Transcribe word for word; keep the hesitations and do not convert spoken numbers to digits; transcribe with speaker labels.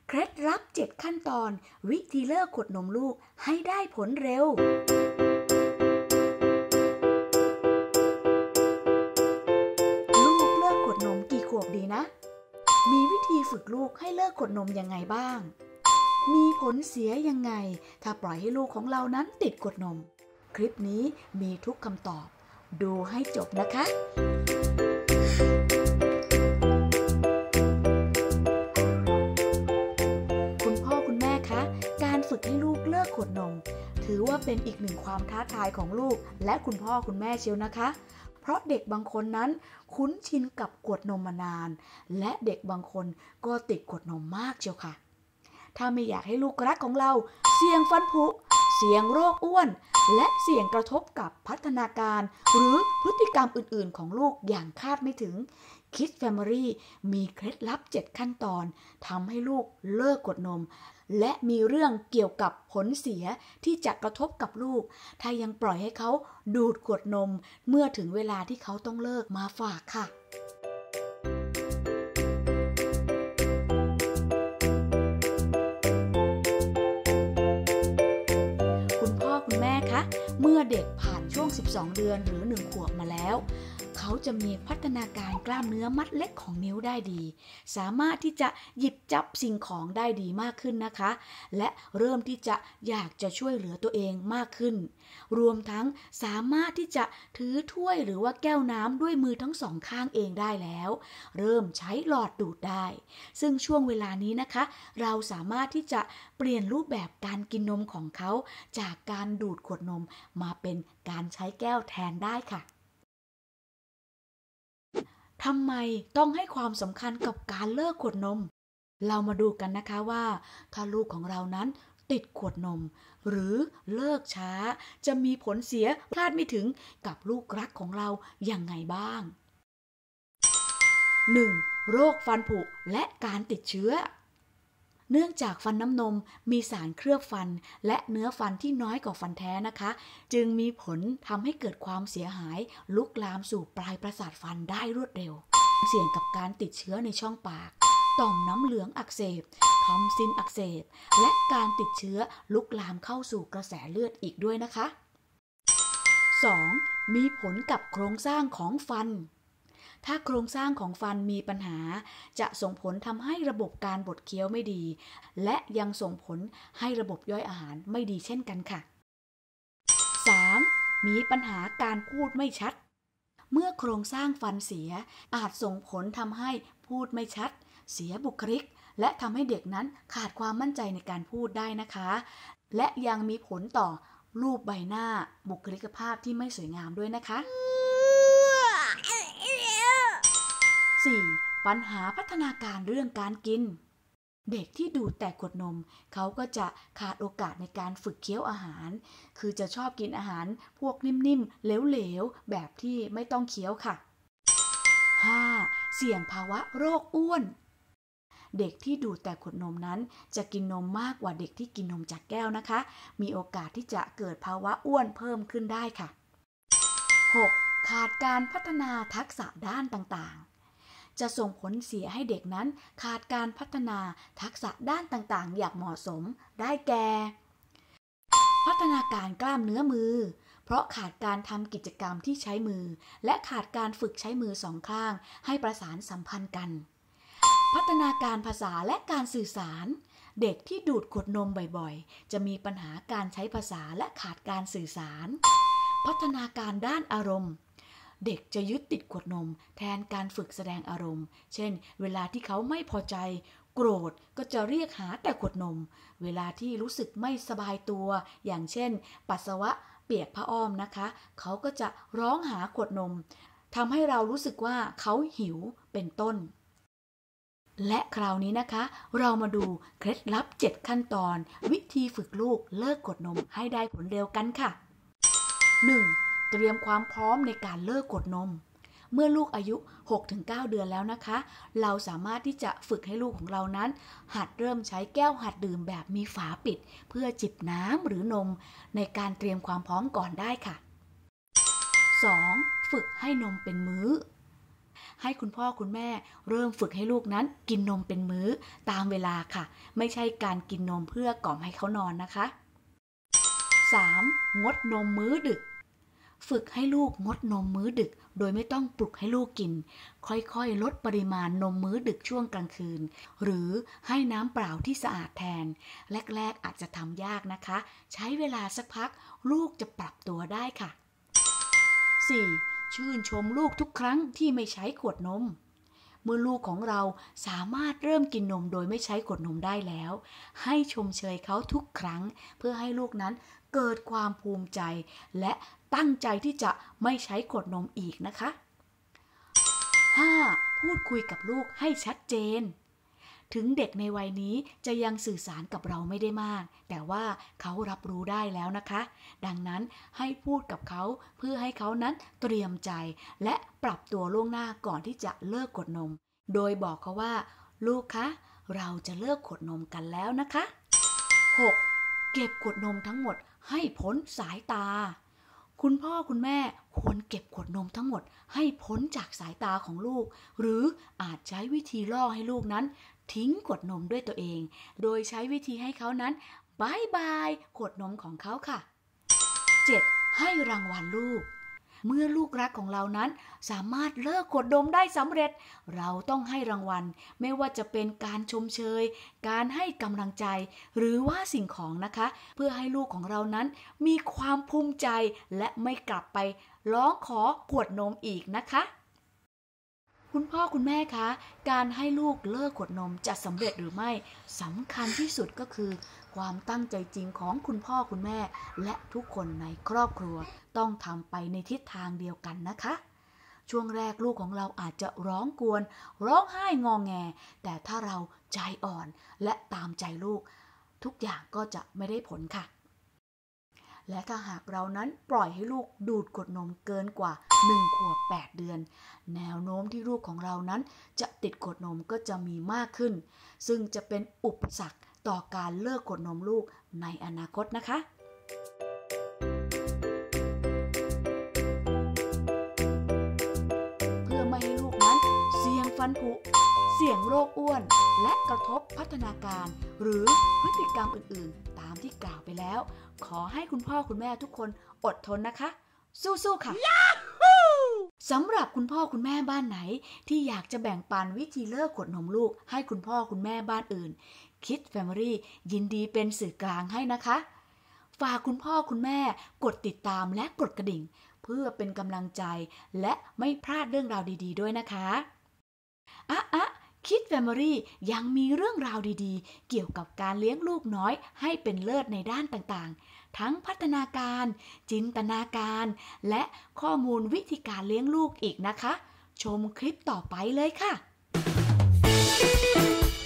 Speaker 1: เคล็ดลับเจ็ดขั้นตอนวิธีเลิกกดนมลูกให้ได้ผลเร็วลูกเลิกกดนมกี่ขวบดีนะมีวิธีฝึกลูกให้เลิกกดนมยังไงบ้างมีผลเสียยังไงถ้าปล่อยให้ลูกของเรานั้นติดกดนมคลิปนี้มีทุกคำตอบดูให้จบนะคะคุณพ่อคุณแม่คะการฝึกให้ลูกเลิกกดนมถือว่าเป็นอีกหนึ่งความท้าทายของลูกและคุณพ่อคุณแม่เชียวนะคะเพราะเด็กบางคนนั้นคุ้นชินกับกดนมมานานและเด็กบางคนก็ติดกดนมมากเชียวค่ะถ้าไม่อยากให้ลูกรักของเราเสี่ยงฟันผุเสี่ยงโรคอ้วนและเสี่ยงกระทบกับพัฒนาการหรือพฤติกรรมอื่นๆของลูกอย่างคาดไม่ถึง Kids Family มีเคล็ดลับเจ็ดขั้นตอนทำให้ลูกเลิกกดนมและมีเรื่องเกี่ยวกับผลเสียที่จะกระทบกับลูกถ้ายังปล่อยให้เขาดูดกดนมเมื่อถึงเวลาที่เขาต้องเลิกมาฝากค่ะเมื่อเด็กผ่านช่วงสิบสองเดือนหรือหนึ่งขวบมาแล้วเขาจะมีพัฒนาการกล้ามเนื้อมัดเล็กของนิ้วได้ดีสามารถที่จะหยิบจับสิ่งของได้ดีมากขึ้นนะคะและเริ่มที่จะอยากจะช่วยเหลือตัวเองมากขึ้นรวมทั้งสามารถที่จะถือถ้วยหรือว่าแก้วน้ำด้วยมือทั้งสองข้างเองได้แล้วเริ่มใช้หลอดดูดได้ซึ่งช่วงเวลานี้นะคะเราสามารถที่จะเปลี่ยนรูปแบบการกินนมของเขาจากการดูดขวดนมมาเป็นการใช้แก้วแทนได้ค่ะทำไมต้องให้ความสำคัญกับการเลิกขวดนมเรามาดูกันนะคะว่าถ้าลูกของเรานั้นติดขวดนมหรือเลิกช้าจะมีผลเสียคาดไม่ถึงกับลูกรักของเราอย่างไงบ้าง หนึ่ง. โรคฟันผุและการติดเชื้อเนื่องจากฟันน้ำนมมีสารเคลือบฟันและเนื้อฟันที่น้อยกว่าฟันแท้นะคะจึงมีผลทำให้เกิดความเสียหายลุกลามสู่ปลายประสาทฟันได้รวดเร็วเสี่ยงกับการติดเชื้อในช่องปากต่อมน้ำเหลืองอักเสบทอมซินอักเสบและการติดเชื้อลุกลามเข้าสู่กระแสเลือดอีกด้วยนะคะ สอง. มีผลกับโครงสร้างของฟันถ้าโครงสร้างของฟันมีปัญหาจะส่งผลทำให้ระบบการบดเคี้ยวไม่ดีและยังส่งผลให้ระบบย่อยอาหารไม่ดีเช่นกันค่ะ สาม. มีปัญหาการพูดไม่ชัดเมื่อโครงสร้างฟันเสียอาจส่งผลทำให้พูดไม่ชัดเสียบุคลิกและทำให้เด็กนั้นขาดความมั่นใจในการพูดได้นะคะและยังมีผลต่อรูปใบหน้าบุคลิกภาพที่ไม่สวยงามด้วยนะคะสี่. ปัญหาพัฒนาการเรื่องการกินเด็กที่ดูดแต่ขวดนมเขาก็จะขาดโอกาสในการฝึกเคี้ยวอาหารคือจะชอบกินอาหารพวกนิ่มๆเหลวๆแบบที่ไม่ต้องเคี้ยวค่ะ ห้า. เสี่ยงภาวะโรคอ้วนเด็กที่ดูดแต่ขวดนมนั้นจะกินนมมากกว่าเด็กที่กินนมจากแก้วนะคะมีโอกาสที่จะเกิดภาวะอ้วนเพิ่มขึ้นได้ค่ะ หก. ขาดการพัฒนาทักษะด้านต่างๆจะส่งผลเสียให้เด็กนั้นขาดการพัฒนาทักษะด้านต่างๆอย่างเหมาะสมได้แก่พัฒนาการกล้ามเนื้อมือเพราะขาดการทำกิจกรรมที่ใช้มือและขาดการฝึกใช้มือสองข้างให้ประสานสัมพันธ์กันพัฒนาการภาษาและการสื่อสารเด็กที่ดูดขวดนมบ่อยๆจะมีปัญหาการใช้ภาษาและขาดการสื่อสารพัฒนาการด้านอารมณ์เด็กจะยึดติดขวดนมแทนการฝึกแสดงอารมณ์เช่นเวลาที่เขาไม่พอใจโกรธก็จะเรียกหาแต่ขวดนมเวลาที่รู้สึกไม่สบายตัวอย่างเช่นปัสสาวะเปียกผ้าอ้อมนะคะเขาก็จะร้องหาขวดนมทำให้เรารู้สึกว่าเขาหิวเป็นต้นและคราวนี้นะคะเรามาดูเคล็ดลับเจ็ดขั้นตอนวิธีฝึกลูกเลิกกดนมให้ได้ผลเร็วกันค่ะ หนึ่ง. เตรียมความพร้อมในการเลิกกดนมเมื่อลูกอายุ หกถึงเก้า เดือนแล้วนะคะเราสามารถที่จะฝึกให้ลูกของเรานั้นหัดเริ่มใช้แก้วหัดดื่มแบบมีฝาปิดเพื่อจิบน้ำหรือนมในการเตรียมความพร้อมก่อนได้ค่ะ สอง. ฝึกให้นมเป็นมื้อให้คุณพ่อคุณแม่เริ่มฝึกให้ลูกนั้นกินนมเป็นมื้อตามเวลาค่ะไม่ใช่การกินนมเพื่อกล่อมให้เขานอนนะคะ สาม. งดนมมื้อดึกฝึกให้ลูกงดนมมื้อดึกโดยไม่ต้องปลุกให้ลูกกินค่อยๆลดปริมาณนมมื้อดึกช่วงกลางคืนหรือให้น้ำเปล่าที่สะอาดแทนแรกๆอาจจะทำยากนะคะใช้เวลาสักพักลูกจะปรับตัวได้ค่ะ สี่. ชื่นชมลูกทุกครั้งที่ไม่ใช้ขวดนมเมื่อลูกของเราสามารถเริ่มกินนมโดยไม่ใช้ขวดนมได้แล้วให้ชมเชยเขาทุกครั้งเพื่อให้ลูกนั้นเกิดความภูมิใจและตั้งใจที่จะไม่ใช้ขวดนมอีกนะคะ ห้า. พูดคุยกับลูกให้ชัดเจนถึงเด็กในวัยนี้จะยังสื่อสารกับเราไม่ได้มากแต่ว่าเขารับรู้ได้แล้วนะคะดังนั้นให้พูดกับเขาเพื่อให้เขานั้นเตรียมใจและปรับตัวล่วงหน้าก่อนที่จะเลิกขวดนมโดยบอกเขาว่าลูกคะเราจะเลิกขวดนมกันแล้วนะคะ หก. เก็บขวดนมทั้งหมดให้พ้นสายตาคุณพ่อคุณแม่ควรเก็บขวดนมทั้งหมดให้พ้นจากสายตาของลูกหรืออาจใช้วิธีล่อให้ลูกนั้นทิ้งขวดนมด้วยตัวเองโดยใช้วิธีให้เขานั้นบายบายขวดนมของเขาค่ะ เจ็ด. ให้รางวัลลูกเมื่อลูกรักของเรานั้นสามารถเลิกขวดนมได้สำเร็จเราต้องให้รางวัลไม่ว่าจะเป็นการชมเชยการให้กำลังใจหรือว่าสิ่งของนะคะเพื่อให้ลูกของเรานั้นมีความภูมิใจและไม่กลับไปร้องขอขวดนมอีกนะคะคุณพ่อคุณแม่คะการให้ลูกเลิกขวดนมจะสำเร็จหรือไม่สำคัญที่สุดก็คือความตั้งใจจริงของคุณพ่อคุณแม่และทุกคนในครอบครัวต้องทำไปในทิศทางเดียวกันนะคะช่วงแรกลูกของเราอาจจะร้องกวนร้องไห้งอแงแต่ถ้าเราใจอ่อนและตามใจลูกทุกอย่างก็จะไม่ได้ผลค่ะและถ้าหากเรานั้นปล่อยให้ลูกดูดขวดนมเกินกว่าหนึ่งขวบแปดเดือนแนวโน้มที่ลูกของเรานั้นจะติดขวดนมก็จะมีมากขึ้นซึ่งจะเป็นอุปสรรคต่อการเลิกขวดนมลูกในอนาคตนะคะเพื่อไม่ให้ลูกนั้นเสี่ยงฟันผุเสี่ยงโรคอ้วนและกระทบพัฒนาการหรือพฤติกรรมอื่นๆตามที่กล่าวไปแล้วขอให้คุณพ่อคุณแม่ทุกคนอดทนนะคะสู้ๆค่ะสำหรับคุณพ่อคุณแม่บ้านไหนที่อยากจะแบ่งปันวิธีเลิกขวดนมลูกให้คุณพ่อคุณแม่บ้านอื่น Kids Family ยินดีเป็นสื่อกลางให้นะคะฝากคุณพ่อคุณแม่กดติดตามและกดกระดิ่งเพื่อเป็นกำลังใจและไม่พลาดเรื่องราวดีๆด้วยนะคะอ่ะอ่ะKids Family ยังมีเรื่องราวดีๆเกี่ยวกับการเลี้ยงลูกน้อยให้เป็นเลิศในด้านต่างๆทั้งพัฒนาการจินตนาการและข้อมูลวิธีการเลี้ยงลูกอีกนะคะชมคลิปต่อไปเลยค่ะ